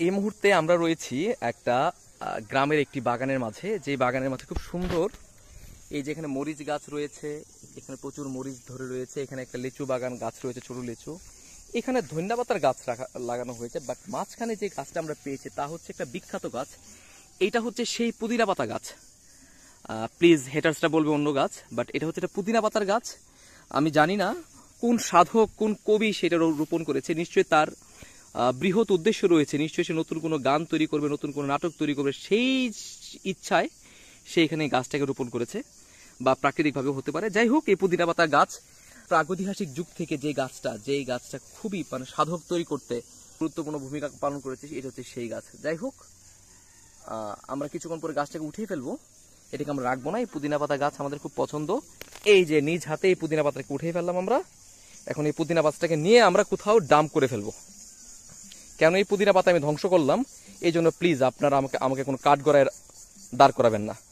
এই মুহূর্তে আমরা রয়েছি একটা গ্রামের একটি বাগানের মাঝে, যে বাগানের মাঝে খুব সুন্দর এই যে এখানে মরিচ গাছ রয়েছে, এখানে প্রচুর মরিচ ধরে রয়েছে, এখানে একটা লিচু বাগান গাছ রয়েছে, ছোট লিচু, এখানে ধন্যবাতার গাছ লাগানো হয়েছে। বাট মাঝখানে যে গাছটা আমরা পেয়েছি তা হচ্ছে একটা বিখ্যাত গাছ, এইটা হচ্ছে সেই পুদিনা পাতা গাছ। প্লিজ হেটার্সটা বলবে অন্য গাছ, বাট এটা হচ্ছে একটা পুদিনা পাতার গাছ। আমি জানি না কোন সাধক কোন কবি সেটা রোপণ করেছে, নিশ্চয়ই তার বৃহৎ উদ্দেশ্য রয়েছে, নিশ্চয়ই সে নতুন কোনো গান তৈরি করবে, নতুন কোনো নাটক তৈরি করবে, সেই ইচ্ছায় সে এখানে গাছটাকে রোপণ করেছে, বা প্রাকৃতিকভাবে হতে পারে। যাই হোক, এই পুদিনা পাতার গাছ প্রাগৈতিহাসিক যুগ থেকে যে গাছটা খুবই মানে সাধক তৈরি করতে গুরুত্বপূর্ণ ভূমিকা পালন করেছে, এটা হচ্ছে সেই গাছ। যাই হোক, আমরা কিছুক্ষণ পরে গাছটাকে উঠিয়ে ফেলবো, এটাকে আমরা রাখবো না। এই পুদিনা পাতা গাছ আমাদের খুব পছন্দ। এই যে নিজ হাতে এই পুদিনা পাতাকে উঠিয়ে ফেললাম আমরা। এখন এই পুদিনা পাতাটাকে নিয়ে আমরা কোথাও ডাম্প করে ফেলবো। কেন এই পুদিনা পাতা আমি ধ্বংস করলাম, এই জন্য প্লিজ আপনারা আমাকে কোনো কাঠগড়ায় দাঁড় করাবেন না।